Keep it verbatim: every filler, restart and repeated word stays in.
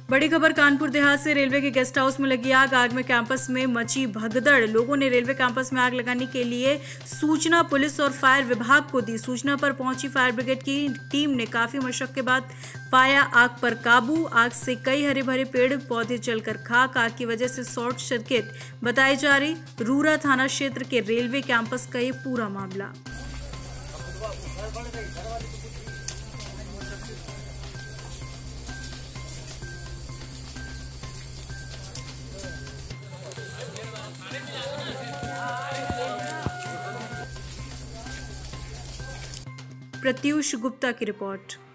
बड़ी खबर कानपुर देहात से। रेलवे के गेस्ट हाउस में लगी आग। आग में कैंपस में मची भगदड़। लोगों ने रेलवे कैंपस में आग लगाने के लिए सूचना पुलिस और फायर विभाग को दी। सूचना पर पहुंची फायर ब्रिगेड की टीम ने काफी मशक्कत के बाद पाया आग पर काबू। आग से कई हरे भरे पेड़ पौधे जलकर खाक। आग की वजह से शॉर्ट सर्किट बताई जा रही। रूरा थाना क्षेत्र के रेलवे कैंपस का ये पूरा मामला। प्रत्यूष गुप्ता की रिपोर्ट।